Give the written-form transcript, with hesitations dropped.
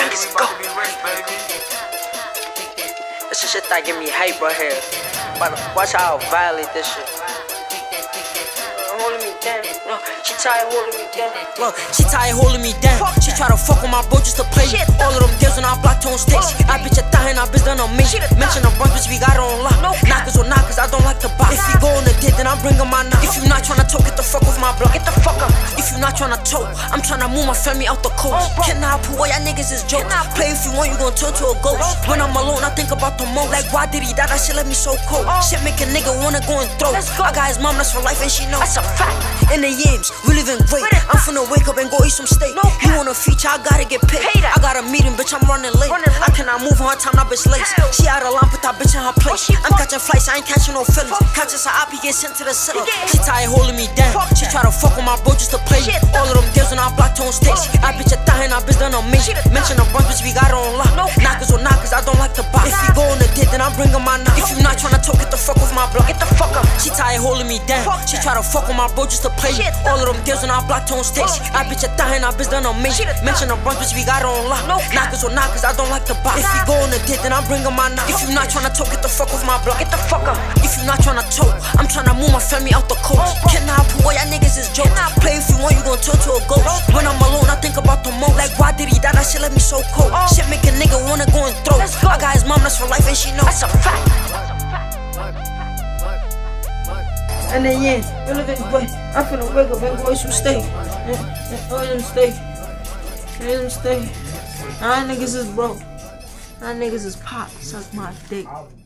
Let's go. This is shit that give me hype right here. But watch how I violate this shit. Holding me down. She tired holding me down. Look, she tired holding me down. She try to fuck with my bro just to play. All of them deals on our block tone sticks. I bitch a thigh and I bitch done on me. Mention the brunch, bitch, we got it on lock. Knockers or knockers, I don't like to box. If you go on the dip, then I'm bringing my knock. If you not tryna talk, get the fuck off my block. Get the fuck up. If you not tryna talk, I'm tryna move my family out the coast. Can I pull all y'all niggas is jokes? Play if you want, you gon' turn to a ghost. When I'm alone, I think about the most. Like, why did he die? That shit let me so cold. Shit make a nigga wanna go and throw. I got his mom, that's for life, and she knows. That's a fact. In the yams, we living great. I'm finna wake up and go eat some steak. You want a feature, I gotta get paid. I got a meeting, bitch, I'm running late. I cannot move on time, that bitch late. She out of line, put that bitch in her place. I'm catching flights, I ain't catching no feelings. Catching her up, he get sent to the city. She tired holding me down. She try to fuck with my bro just to play. All of them deals on our block tone sticks. I bitch a thigh and I bitch done on me. Mention the brunch, bitch, we got it on lock. Knockers or knockers, I don't like to box. If you go on the dip, then I'm bringing my knock. If you not tryna talk, get the fuck off my block. Get the fuck up. She tired holding me down. She try to fuck with my bro just to play. All of them deals on our block tone sticks. I bitch a thigh and I bitch done on me. Mention the brunch, bitch, we got it on lock. Knockers or knockers, I don't like to box. If you go on the dip, then I'm bringing my knock. If you not tryna talk, get the fuck off my block. Get the fuck up. If you not tryna talk, I'm tryna move my family out the coast. Can I pull all y'all niggas is jokes? Play if you want, you gon' turn to a ghost. When I'm alone, I think about the most. Like, why did he die? That shit let me so cold. Shit make a nigga wanna go and throw. I got his mom, that's for life, and she knows. That's a fact. And then yeah, you living great. I'm finna wake up and go eat some steak. Go eat some steak. Eat some steak. Nine niggas is broke. Nine niggas is pop. Suck my dick.